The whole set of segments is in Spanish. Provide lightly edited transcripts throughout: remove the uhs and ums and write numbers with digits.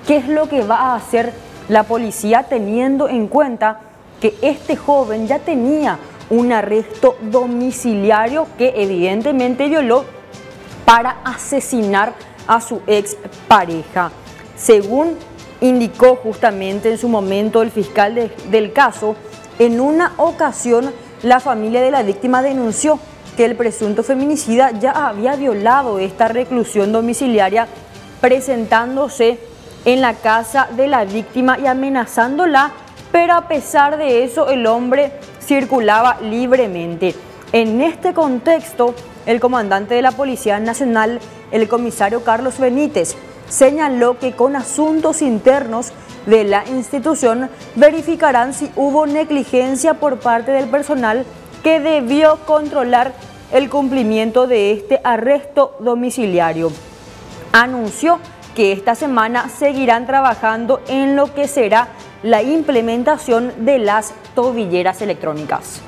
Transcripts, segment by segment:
¿Qué es lo que va a hacer la policía teniendo en cuenta que este joven ya tenía un arresto domiciliario que evidentemente violó para asesinar a su ex pareja? Según indicó justamente en su momento el fiscal del caso, en una ocasión la familia de la víctima denunció que el presunto feminicida ya había violado esta reclusión domiciliaria presentándose en la casa de la víctima y amenazándola, pero a pesar de eso el hombre circulaba libremente. En este contexto, el comandante de la Policía Nacional, el comisario Carlos Benítez, señaló que con asuntos internos de la institución verificarán si hubo negligencia por parte del personal que debió controlar el cumplimiento de este arresto domiciliario. Anunció que esta semana seguirán trabajando en lo que será la implementación de las tobilleras electrónicas.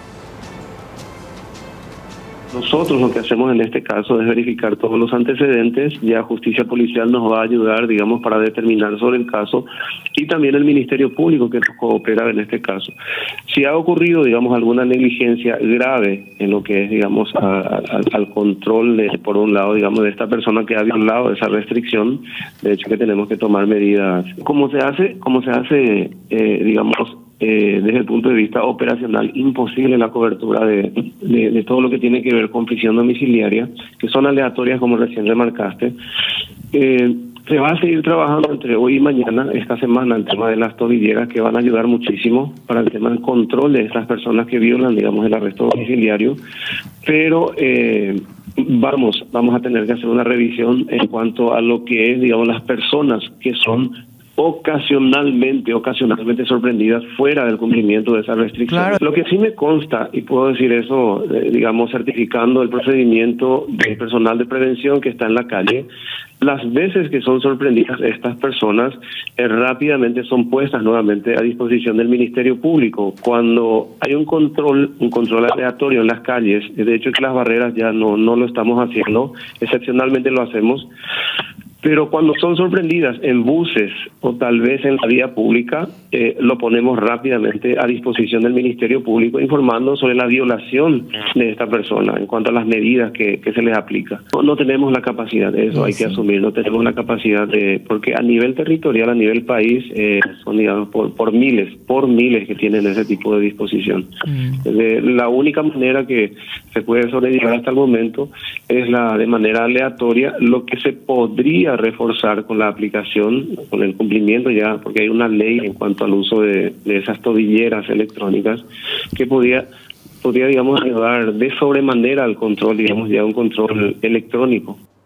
Nosotros lo que hacemos en este caso es verificar todos los antecedentes. Ya Justicia Policial nos va a ayudar, digamos, para determinar sobre el caso, y también el Ministerio Público que nos coopera en este caso. Si ha ocurrido, digamos, alguna negligencia grave en lo que es, digamos, al control por un lado, digamos, de esta persona que ha violado esa restricción, de hecho que tenemos que tomar medidas. ¿Cómo se hace, digamos, desde el punto de vista operacional, imposible la cobertura de todo lo que tiene que ver con prisión domiciliaria, que son aleatorias como recién remarcaste? Se va a seguir trabajando entre hoy y mañana, esta semana, el tema de las tobilleras, que van a ayudar muchísimo para el tema del control de estas personas que violan, digamos, el arresto domiciliario, pero vamos a tener que hacer una revisión en cuanto a lo que es, digamos, las personas que son ocasionalmente sorprendidas fuera del cumplimiento de esa restricción. Claro. Lo que sí me consta, y puedo decir eso, digamos, certificando el procedimiento del personal de prevención que está en la calle, las veces que son sorprendidas estas personas rápidamente son puestas nuevamente a disposición del Ministerio Público. Cuando hay un control aleatorio en las calles, de hecho que las barreras ya no lo estamos haciendo, excepcionalmente lo hacemos, pero cuando son sorprendidas en buses o tal vez en la vía pública, lo ponemos rápidamente a disposición del Ministerio Público, informando sobre la violación de esta persona en cuanto a las medidas que se les aplica. No tenemos la capacidad de eso, hay que asumir, no tenemos la capacidad porque a nivel territorial, a nivel país, son, digamos, por miles que tienen ese tipo de disposición. La única manera que se puede sobrellevar hasta el momento es de manera aleatoria, lo que se podría reforzar con la aplicación, con el cumplimiento ya, porque hay una ley en cuanto al uso de esas tobilleras electrónicas que podría, digamos, ayudar de sobremanera al control, digamos, ya un control electrónico.